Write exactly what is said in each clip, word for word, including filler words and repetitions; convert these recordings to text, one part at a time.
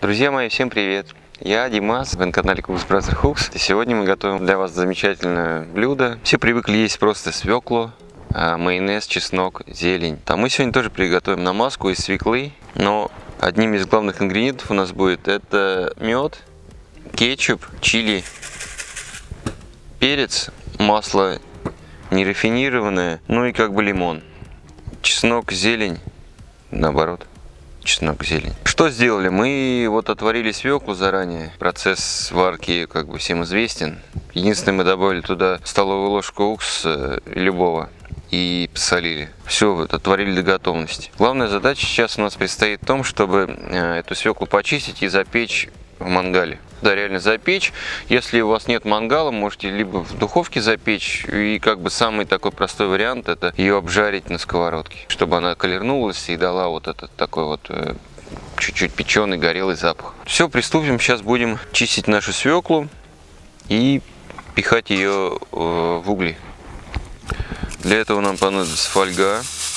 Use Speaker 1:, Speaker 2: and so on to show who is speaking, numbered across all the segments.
Speaker 1: Друзья мои, всем привет! Я Димас, вы на канале Cooks Brothers Hooks. И сегодня мы готовим для вас замечательное блюдо. Все привыкли есть просто свеклу, майонез, чеснок, зелень. А мы сегодня тоже приготовим намазку из свеклы, но одним из главных ингредиентов у нас будет это мед, кетчуп, чили, перец, масло нерафинированное, ну и как бы лимон. Чеснок, зелень, наоборот. Чеснок, зелень. Что сделали? Мы вот отварили свеклу заранее. Процесс варки как бы всем известен. Единственное, мы добавили туда столовую ложку уксуса любого и посолили. Все, вот, отварили до готовности. Главная задача сейчас у нас предстоит в том, чтобы эту свеклу почистить и запечь в мангале. Да, реально запечь. Если у вас нет мангала, можете либо в духовке запечь, и как бы самый такой простой вариант — это ее обжарить на сковородке, чтобы она колернулась и дала вот этот такой вот чуть-чуть печеный, горелый запах. Все, приступим. Сейчас будем чистить нашу свеклу и пихать ее в угли. Для этого нам понадобится фольга.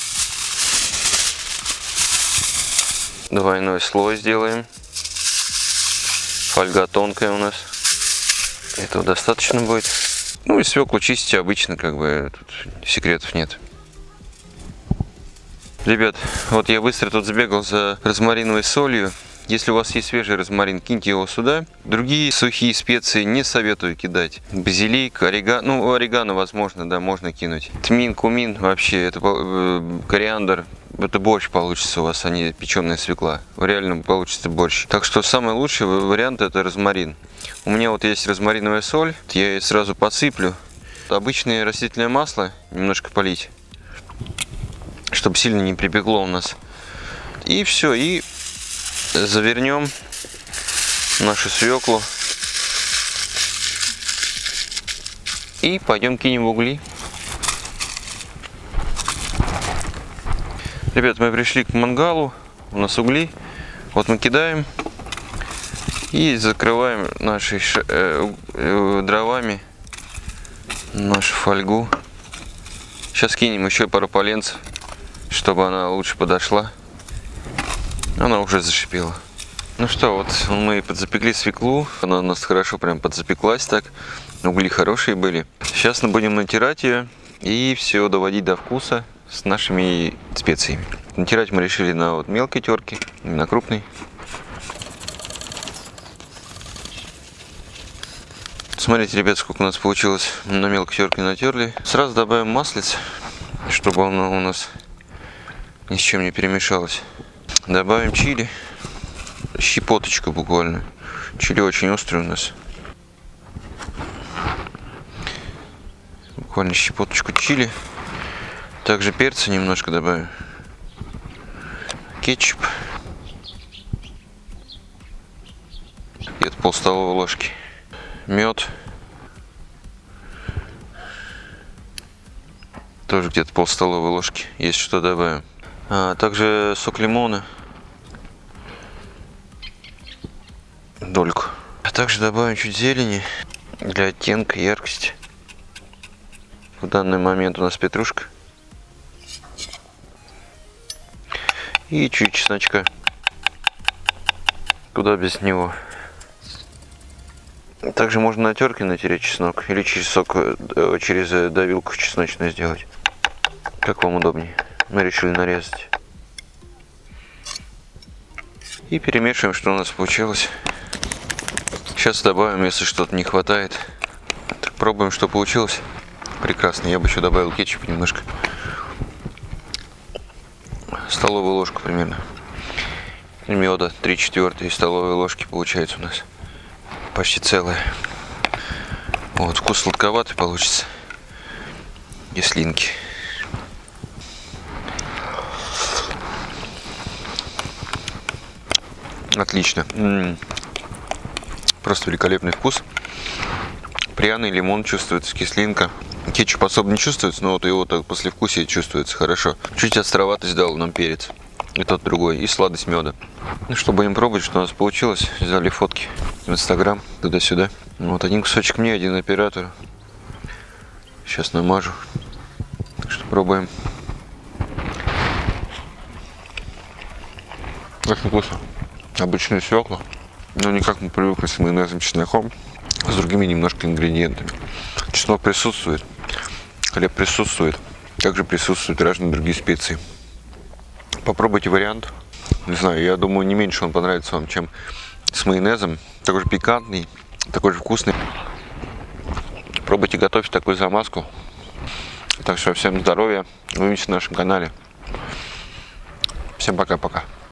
Speaker 1: Двойной слой сделаем. Фольга тонкая у нас. Этого достаточно будет. Ну и свеклу чистите обычно, как бы тут секретов нет. Ребят, вот я быстро тут сбегал за розмариновой солью. Если у вас есть свежий розмарин, киньте его сюда. Другие сухие специи не советую кидать. Базилик, орегано, ну орегано возможно, да, можно кинуть. Тмин, кумин, вообще, это кориандр. Это борщ получится у вас, а не печеная свекла. Реально получится борщ. Так что самый лучший вариант — это розмарин. У меня вот есть розмариновая соль. Я ее сразу подсыплю. Обычное растительное масло немножко полить, чтобы сильно не припекло у нас. И все. И завернем нашу свеклу. И пойдем кинем в угли. Ребят, мы пришли к мангалу, у нас угли, вот мы кидаем и закрываем наши э, э, дровами нашу фольгу. Сейчас кинем еще пару поленцев, чтобы она лучше подошла. Она уже зашипела. Ну что, вот мы подзапекли свеклу, она у нас хорошо прям подзапеклась так, угли хорошие были. Сейчас мы будем натирать ее и все доводить до вкуса с нашими специями. Натирать мы решили на вот мелкой терке, не на крупной. Смотрите, ребят, сколько у нас получилось. На мелкой терке натерли. Сразу добавим маслица, чтобы оно у нас ни с чем не перемешалось. Добавим чили. Щепоточка буквально. Чили очень острый у нас. Буквально щепоточку чили. Также перца немножко добавим. Кетчуп. Где-то пол столовой ложки. Мед. Тоже где-то пол столовой ложки. Если что, добавим. А также сок лимона. Дольку. А также добавим чуть зелени для оттенка, яркости. В данный момент у нас петрушка. И чуть чесночка. Куда без него. Также можно на терке натереть чеснок. Или через сок, через давилку чесночную сделать. Как вам удобнее. Мы решили нарезать. И перемешиваем, что у нас получилось. Сейчас добавим, если что-то не хватает. Так, пробуем, что получилось. Прекрасно. Я бы еще добавил кетчупа немножко. Столовую ложку примерно. Меда три четвертых столовой ложки получается у нас. Почти целая. Вот, вкус сладковатый получится. И слинки. Отлично. М-м-м. Просто великолепный вкус. Пряный, лимон чувствуется, кислинка. Кетчуп особо не чувствуется, но вот его так послевкусие чувствуется хорошо. Чуть островатость дал нам перец. И тот другой. И сладость меда. Ну что, будем пробовать, что у нас получилось. Взяли фотки в Инстаграм, туда-сюда. Вот один кусочек мне, один оператору. Сейчас намажу. Так что пробуем. Очень вкусно. обычную свеклу, но не как мы привыкли с майонезом, чесноком, с другими немножко ингредиентами. Чеснок присутствует, хлеб присутствует, также присутствуют разные другие специи. Попробуйте вариант. Не знаю, я думаю, не меньше он понравится вам, чем с майонезом. Такой же пикантный, такой же вкусный. Пробуйте готовить такую замазку. Так что всем здоровья. Увидимся на нашем канале. Всем пока-пока.